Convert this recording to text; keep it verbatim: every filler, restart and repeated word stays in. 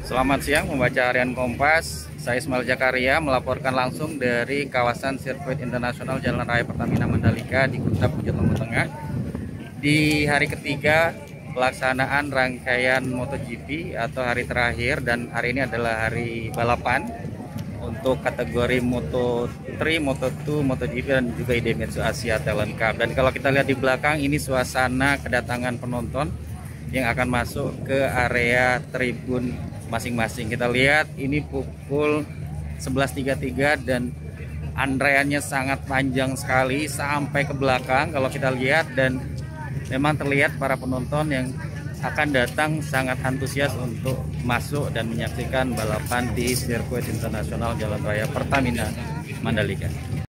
Selamat siang, membaca harian Kompas. Saya Ismail Jakaria melaporkan langsung dari kawasan sirkuit internasional Jalan Raya Pertamina Mandalika di Kuta Bukit Lombok Tengah. Di hari ketiga pelaksanaan rangkaian MotoGP atau hari terakhir, dan hari ini adalah hari balapan untuk kategori Moto tiga, Moto dua, MotoGP dan juga Idemitsu Asia Talent Cup. Dan kalau kita lihat di belakang, ini suasana kedatangan penonton yang akan masuk ke area tribun masing-masing. Kita lihat ini pukul sebelas tiga puluh tiga dan antreannya sangat panjang sekali sampai ke belakang kalau kita lihat, dan memang terlihat para penonton yang akan datang sangat antusias untuk masuk dan menyaksikan balapan di sirkuit internasional Jalan Raya Pertamina Mandalika.